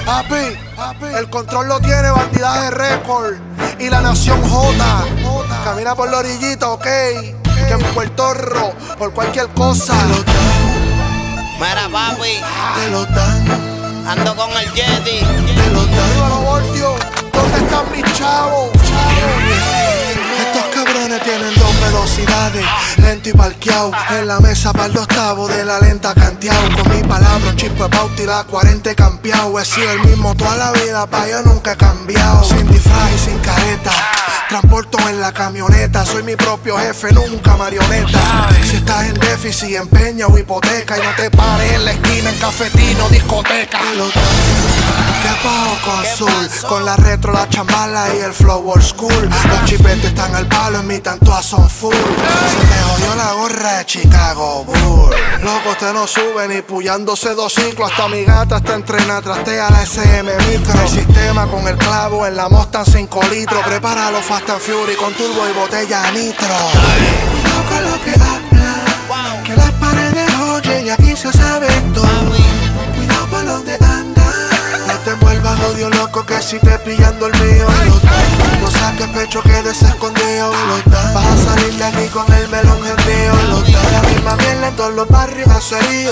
Papi, el control lo tiene Bandidaje Record y la Nación J. Camina por la orillita, ok. Que en Puerto Rico, por cualquier cosa. Mira, papi, Te lo dan. ando con el Yeti. Te lo dan. Dímelo, Voltio. ¿Dónde están mis chavos? Estos cabrones tienen dos velocidades, lento y parqueado. En la mesa para el octavo de la lenta canteado. Con mi palabra un chispo de pauta y la 40 campeado. He sido el mismo toda la vida, pa' yo nunca he cambiado. Sin disfraz y sin careta, transporto en la camioneta. Soy mi propio jefe, nunca marioneta. Si estás en déficit, empeña o hipoteca, y no te pares en la esquina, en cafetino, discoteca. ¿Qué pasó con azul? Con la retro, la chambala y el flow old school. Los chipetes están al palo, en mi tantoa son full. Se me jodió la gorra de Chicago Bull. Loco, usted no sube ni pullándose dos ciclos. Hasta mi gata está entrenada, trastea la SM Micro. El sistema con el clavo en la Mustang 5 litros. Prepáralo Fast and Fury con turbo y botella nitro. Cuidado con lo que habla, que las paredes oyen y aquí se sabe todo. Cuidado por donde anda, no te envuelvas, odio loco, que si te pillando el mío. No saques pecho, quedes escondido. Vas a salir de aquí con el melón gentío. La misma mierda en todos los barrios caseríos.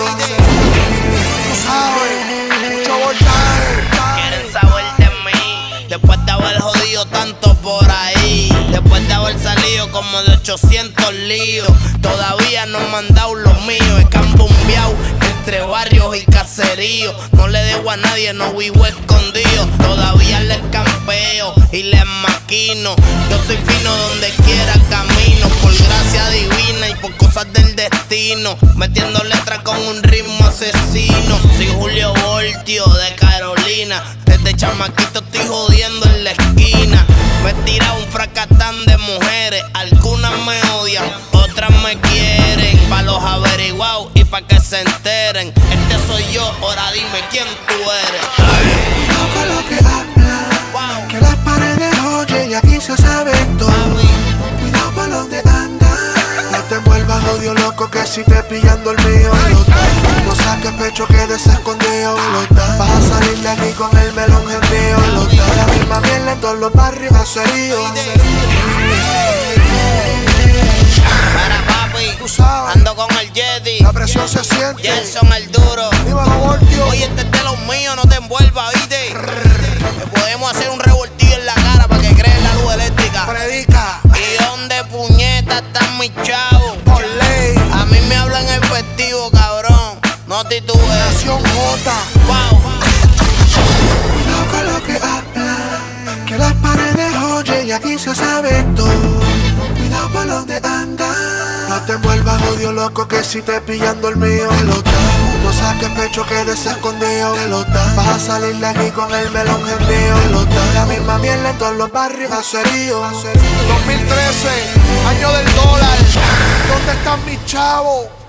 Tú sabes, mucho voltaje. Quieren saber de mí, después de haber jodido tanto por ahí. Después de haber salido como de 800 líos, todavía no me han dado los míos. Es que han bombeado entre barrios y caseríos. No le debo a nadie, no vivo escondido. Todavía les campeo y les maquino. Yo soy fino donde quiera camino, por gracia divina y por cosas del destino. Metiendo letras con un ritmo asesino. Soy Julio Voltio de Carolina. Desde chamaquito estoy jodiendo en la esquina. Me tira un fracatán de mujeres. Algunas me odian, otras me quieren. Pa' los averiguados y pa' que se enteren. Este soy yo, ahora dime quién tú eres. Cuidado con lo que habla, que las paredes oyen y aquí se sabe todo. Cuidado por donde anda, no te envuelvas, odio loco, que si te pillando el mío. No saques pecho, quedes escondido. Vas a salir de aquí con el melón gentío. La misma mierda en todos los barrios caseríos. Para papi, Tú sabes, ando con el Yeti. la presión se siente. Jelson el duro. Dímelo, Voltio. Oye, este es de los míos, no te envuelvas, ¿viste? Que podemos hacer un revoltillo en la cara para que crees la luz eléctrica. Predica, ¿Y dónde puñetas están mis chavos? por ley, A mí me hablan efectivo, cabrón. No titubes. Nación J. Wow. Cuidado con lo que habla, que las paredes oyen y aquí se sabe todo. Cuidado por donde anda, no te envuelvas, odio loco, que si te pillando el mío. No saques pecho, quedes escondido. Vas a salir de aquí con el melón gentío. La misma mierda en todos los barrios caseríos. 2013, año del dólar. ¿Dónde están mis chavos?